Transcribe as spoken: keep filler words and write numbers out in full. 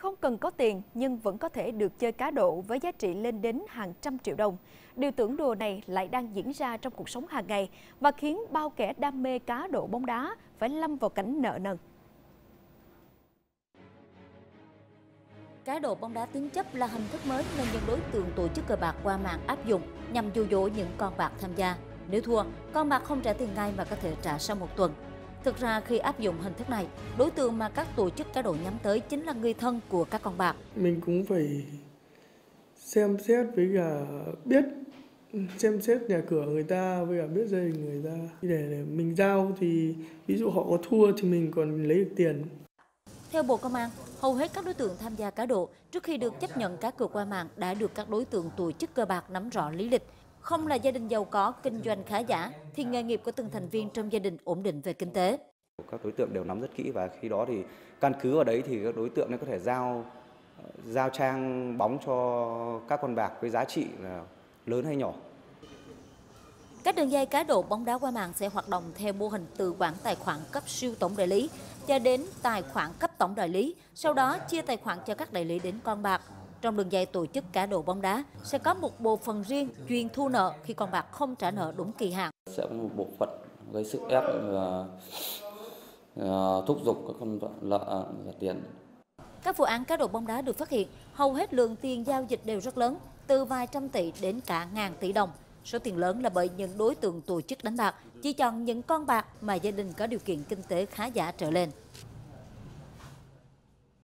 không cần có tiền nhưng vẫn có thể được chơi cá độ với giá trị lên đến hàng trăm triệu đồng. Điều tưởng đùa này lại đang diễn ra trong cuộc sống hàng ngày và khiến bao kẻ đam mê cá độ bóng đá phải lâm vào cảnh nợ nần. Cá độ bóng đá tín chấp là hình thức mới nên những đối tượng tổ chức cờ bạc qua mạng áp dụng nhằm dụ dỗ những con bạc tham gia. Nếu thua, con bạc không trả tiền ngay mà có thể trả sau một tuần. Thực ra khi áp dụng hình thức này, đối tượng mà các tổ chức cá độ nhắm tới chính là người thân của các con bạc. Mình cũng phải xem xét với cả biết xem xét nhà cửa người ta với cả biết gia đình người ta để, để mình giao thì ví dụ họ có thua thì mình còn lấy được tiền. Theo Bộ Công an, hầu hết các đối tượng tham gia cá độ trước khi được chấp nhận cá cược qua mạng đã được các đối tượng tổ chức cờ bạc nắm rõ lý lịch. Không là gia đình giàu có, kinh doanh khá giả, thì nghề nghiệp của từng thành viên trong gia đình ổn định về kinh tế. Các đối tượng đều nắm rất kỹ và khi đó thì căn cứ vào đấy thì các đối tượng có thể giao giao trang bóng cho các con bạc với giá trị là lớn hay nhỏ. Các đường dây cá độ bóng đá qua mạng sẽ hoạt động theo mô hình từ quản tài khoản cấp siêu tổng đại lý cho đến tài khoản cấp tổng đại lý, sau đó chia tài khoản cho các đại lý đến con bạc. Trong đường dây tổ chức cá độ bóng đá sẽ có một bộ phận riêng chuyên thu nợ khi con bạc không trả nợ đúng kỳ hạn. Sẽ có một bộ phận gây sức ép và thúc giục các con nợ trả tiền. Các vụ án cá độ bóng đá được phát hiện, hầu hết lượng tiền giao dịch đều rất lớn, từ vài trăm tỷ đến cả ngàn tỷ đồng. Số tiền lớn là bởi những đối tượng tổ chức đánh bạc chỉ chọn những con bạc mà gia đình có điều kiện kinh tế khá giả trở lên.